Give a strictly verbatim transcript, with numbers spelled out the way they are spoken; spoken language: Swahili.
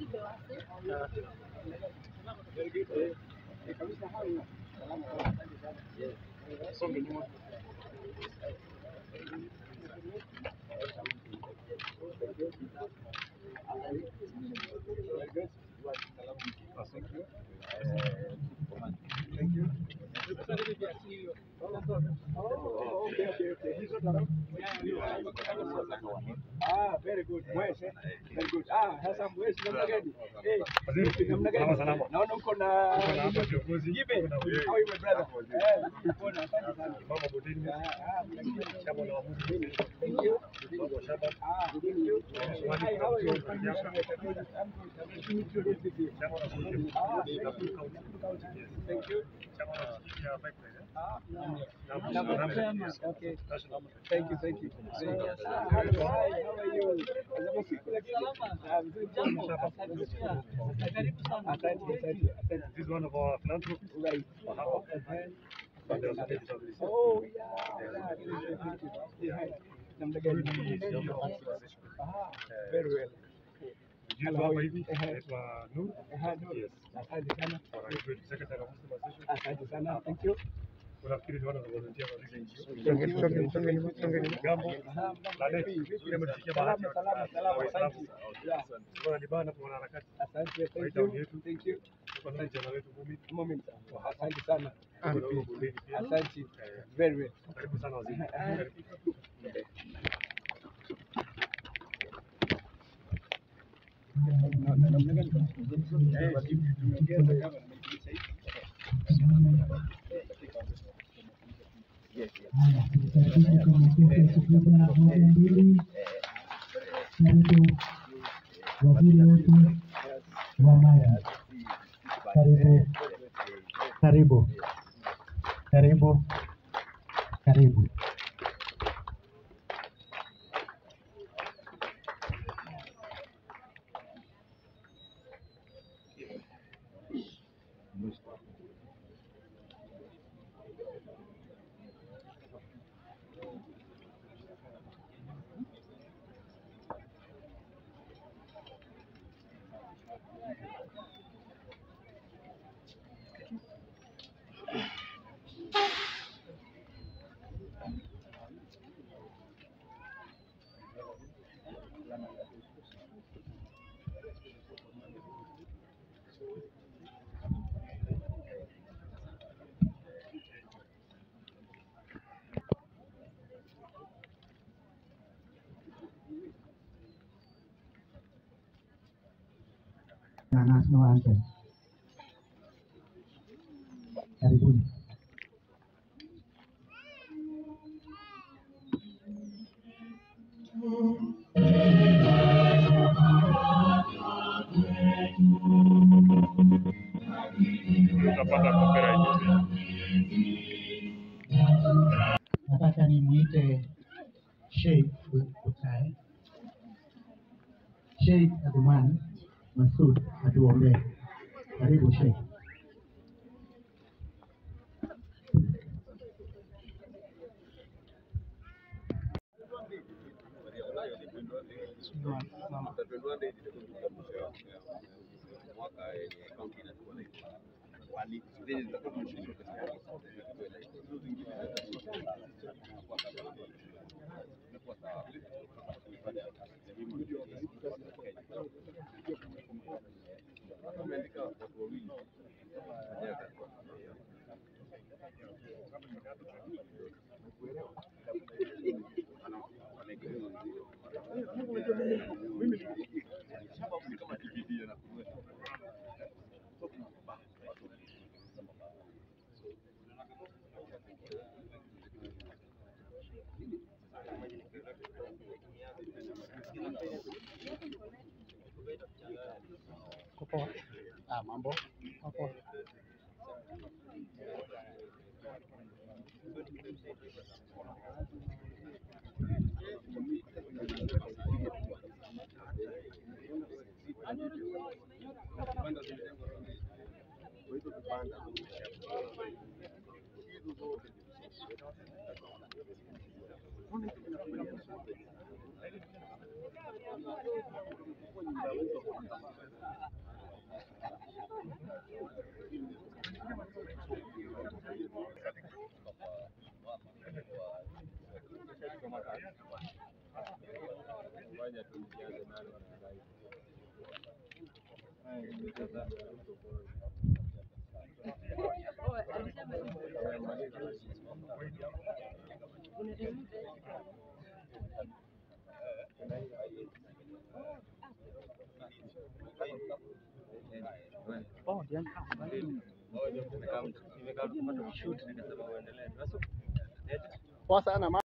Thank you. Oh, okay, okay, okay. He's not around. Ah, very good. Mwes, eh? Very good. Ah, hasa mwes namna gani? Eh, namna gani? Naona uko na Gibe. How are you, my brother? Eh, uko na asante sana. Mama Bodini. Ah, chama la wamuzi. Thank you. Ah, thank you. Hi, how are you? I'm good. Nice to meet you. Ah, thank you. Ah, okay. Thank you, thank you. Hi, how are you? This is one of our philanthropists. Right. Oh, yeah. Very well. Hello. Yes. Asante sana. Thank you. Unafikiri ni wana volunteer wa hizo nchi. Gambo. Salama, salama, salama. Asante. Yeah. Kwa libana kwa harakati. Asante. Thank you. Thank you. Kwa jana wetu Mumi. Moment. Asante sana. Asante. Very well. Karibu sana waziri. Waziri wetu wa maji, karibu karibu karibu karibu. Na national anthem. Karibuni. Tutapata copyright. Nataka nimuite Sheikh Ukai. Sheikh Adumani Masud atuombee. Karibu Sheikh. Poa. Ah, mambo. Poa. Poa sana.